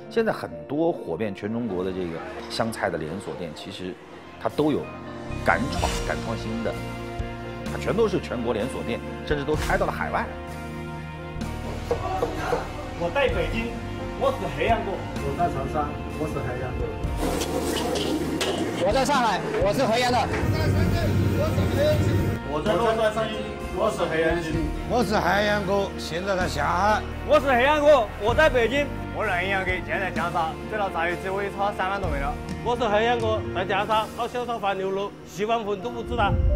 现在很多火遍全中国的这个湘菜的连锁店，其实它都有敢创新的，它全都是全国连锁店，甚至都开到了海外。 我在北京，我是黑羊哥； 我在长沙，我是黑羊哥； 我在上海，我是黑羊的； 我在洛杉矶，我是黑羊鸡； 我是黑羊哥，现在在上海； 我是黑羊哥，我在北京；我是黑羊哥，现在江沙，这道炸鱼只可以炒3万多枚了；我是黑羊哥，在江沙炒小炒饭牛肉，10万份都不止的。